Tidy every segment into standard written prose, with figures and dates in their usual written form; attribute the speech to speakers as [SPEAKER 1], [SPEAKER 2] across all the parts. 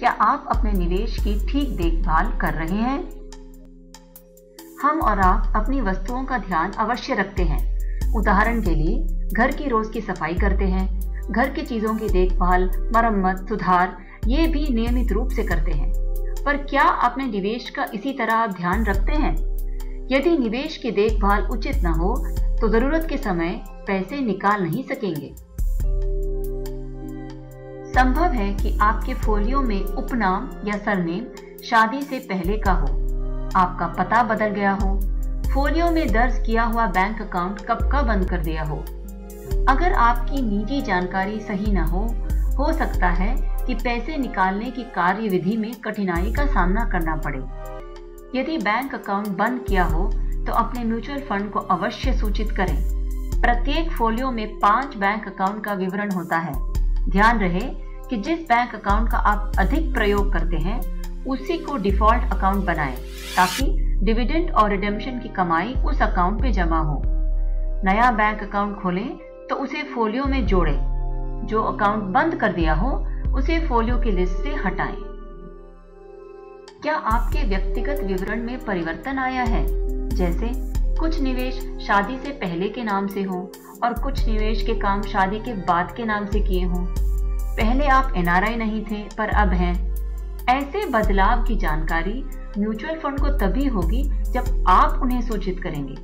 [SPEAKER 1] क्या आप अपने निवेश की ठीक देखभाल कर रहे हैं? हम और आप अपनी वस्तुओं का ध्यान अवश्य रखते हैं। उदाहरण के लिए घर की रोज की सफाई करते हैं, घर की चीजों की देखभाल, मरम्मत, सुधार ये भी नियमित रूप से करते हैं। पर क्या अपने निवेश का इसी तरह आप ध्यान रखते हैं? यदि निवेश की देखभाल उचित न हो तो जरूरत के समय पैसे निकाल नहीं सकेंगे। संभव है कि आपके फोलियो में उपनाम या सरनेम शादी से पहले का हो, आपका पता बदल गया हो, फोलियो में दर्ज किया हुआ बैंक अकाउंट कब का बंद कर दिया हो। अगर आपकी निजी जानकारी सही न हो सकता है कि पैसे निकालने की कार्यविधि में कठिनाई का सामना करना पड़े। यदि बैंक अकाउंट बंद किया हो तो अपने म्यूचुअल फंड को अवश्य सूचित करें। प्रत्येक फोलियो में 5 बैंक अकाउंट का विवरण होता है। ध्यान रहे कि जिस बैंक अकाउंट का आप अधिक प्रयोग करते हैं उसी को डिफॉल्ट अकाउंट बनाएं, ताकि डिविडेंड और रिडेम्पशन की कमाई उस अकाउंट पे जमा हो। नया बैंक अकाउंट खोलें तो उसे फोलियो में जोड़ें। जो अकाउंट बंद कर दिया हो उसे फोलियो की लिस्ट से हटाएं। क्या आपके व्यक्तिगत विवरण में परिवर्तन आया है? जैसे कुछ निवेश शादी से पहले के नाम से हो और कुछ निवेश के काम शादी के बाद के नाम से किए हों। पहले आप एनआरआई नहीं थे पर अब हैं। ऐसे बदलाव की जानकारी म्यूचुअल फंड को तभी होगी जब आप उन्हें सूचित करेंगे।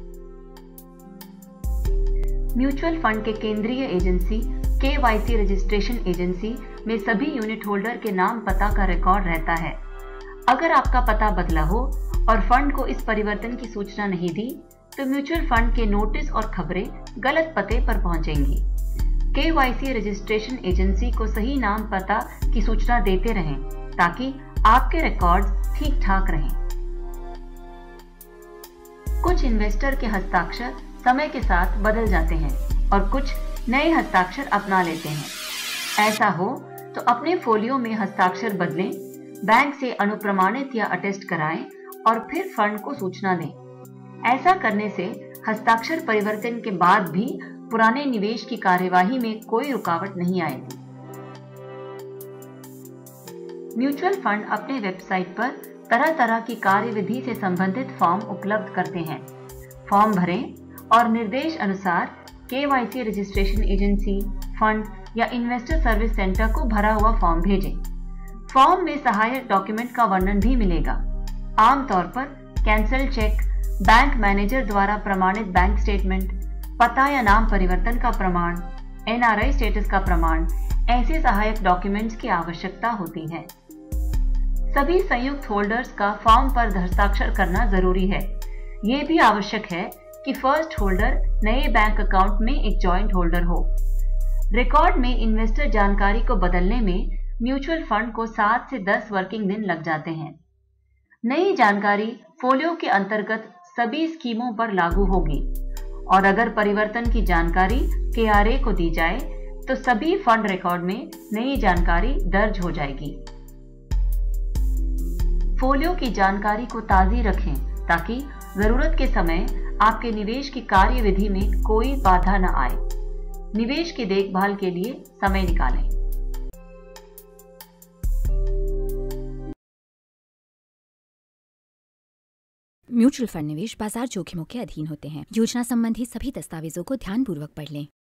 [SPEAKER 1] म्यूचुअल फंड के केंद्रीय एजेंसी केवाईसी रजिस्ट्रेशन एजेंसी में सभी यूनिट होल्डर के नाम पता का रिकॉर्ड रहता है। अगर आपका पता बदला हो और फंड को इस परिवर्तन की सूचना नहीं दी तो म्यूचुअल फंड के नोटिस और खबरें गलत पते पर पहुंचेंगी। केवाईसी रजिस्ट्रेशन एजेंसी को सही नाम पता की सूचना देते रहें ताकि आपके रिकॉर्ड्स ठीक ठाक रहें। कुछ इन्वेस्टर के हस्ताक्षर समय के साथ बदल जाते हैं और कुछ नए हस्ताक्षर अपना लेते हैं। ऐसा हो तो अपने फोलियो में हस्ताक्षर बदलें, बैंक से अनुप्रमाणित या अटेस्ट कराएं और फिर फंड को सूचना दें। ऐसा करने से हस्ताक्षर परिवर्तन के बाद भी पुराने निवेश की कार्यवाही में कोई रुकावट नहीं आएगी। म्यूचुअल फंड अपने वेबसाइट पर तरह तरह की कार्यविधि से संबंधित फॉर्म उपलब्ध करते हैं। फॉर्म भरें और निर्देश अनुसार केवाईसी रजिस्ट्रेशन एजेंसी, फंड या इन्वेस्टर सर्विस सेंटर को भरा हुआ फॉर्म भेजें। फॉर्म में सहायक डॉक्यूमेंट का वर्णन भी मिलेगा। आमतौर पर कैंसल चेक, बैंक मैनेजर द्वारा प्रमाणित बैंक स्टेटमेंट, पता या नाम परिवर्तन का प्रमाण, एनआरआई स्टेटस का प्रमाण, ऐसे सहायक डॉक्यूमेंट्स की आवश्यकता होती है। सभी संयुक्त होल्डर्स का फॉर्म पर हस्ताक्षर करना जरूरी है। ये भी आवश्यक है कि फर्स्ट होल्डर नए बैंक अकाउंट में एक जॉइंट होल्डर हो। रिकॉर्ड में इन्वेस्टर जानकारी को बदलने में म्यूचुअल फंड को 7 से 10 वर्किंग दिन लग जाते हैं। नई जानकारी फोलियो के अंतर्गत सभी स्कीमों पर लागू होगी और अगर परिवर्तन की जानकारी केआरए को दी जाए तो सभी फंड रिकॉर्ड में नई जानकारी दर्ज हो जाएगी। फोलियो की जानकारी को ताज़ी रखें ताकि जरूरत के समय आपके निवेश की कार्यविधि में कोई बाधा न आए। निवेश की देखभाल के लिए समय निकालें।
[SPEAKER 2] म्यूचुअल फंड निवेश बाजार जोखिमों के अधीन होते हैं। योजना संबंधी सभी दस्तावेजों को ध्यानपूर्वक पढ़ लें।